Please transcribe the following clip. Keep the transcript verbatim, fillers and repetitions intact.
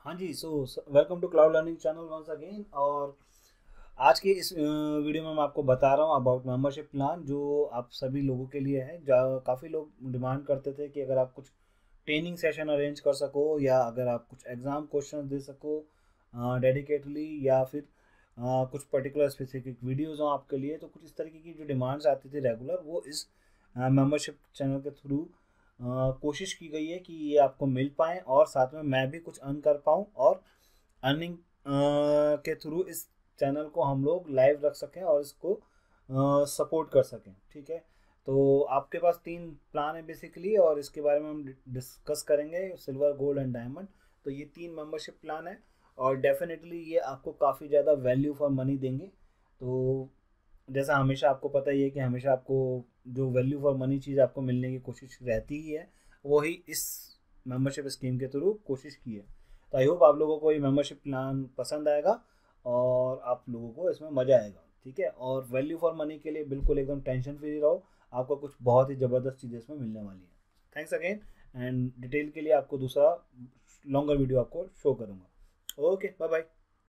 हाँ जी, so welcome to cloud learning channel once again. और आज के इस वीडियो में मैं आपको बता रहा हूँ अबाउट मेंबरशिप प्लान जो आप सभी लोगों के लिए है। काफ़ी लोग डिमांड करते थे कि अगर आप कुछ ट्रेनिंग सेशन अरेंज कर सको या अगर आप कुछ एग्ज़ाम क्वेश्चन दे सको डेडिकेटली, या फिर आ, कुछ पर्टिकुलर स्पेसिफिक वीडियोज़ हों आपके लिए, तो कुछ इस तरीके की जो डिमांड्स आती थी रेगुलर, वो इस मेंबरशिप चैनल के थ्रू कोशिश की गई है कि ये आपको मिल पाएँ और साथ में मैं भी कुछ अर्न कर पाऊँ, और अर्निंग के थ्रू इस चैनल को हम लोग लाइव रख सकें और इसको सपोर्ट कर सकें। ठीक है, तो आपके पास तीन प्लान है बेसिकली, और इसके बारे में हम डिस्कस करेंगे, सिल्वर, गोल्ड एंड डायमंड। तो ये तीन मेंबरशिप प्लान है और डेफिनेटली ये आपको काफ़ी ज़्यादा वैल्यू फॉर मनी देंगे। तो जैसा हमेशा आपको पता ही है कि हमेशा आपको जो वैल्यू फॉर मनी चीज़ आपको मिलने की कोशिश रहती ही है, वही इस मेंबरशिप स्कीम के थ्रू कोशिश की है। तो आई होप आप लोगों को ये मेंबरशिप प्लान पसंद आएगा और आप लोगों को इसमें मज़ा आएगा। ठीक है, और वैल्यू फॉर मनी के लिए बिल्कुल एकदम टेंशन फ्री रहो, आपको कुछ बहुत ही ज़बरदस्त चीज़ें इसमें मिलने वाली हैं। थैंक्स अगेन, एंड डिटेल के लिए आपको दूसरा लॉन्गर वीडियो आपको शो करूँगा। Okay, bye bye.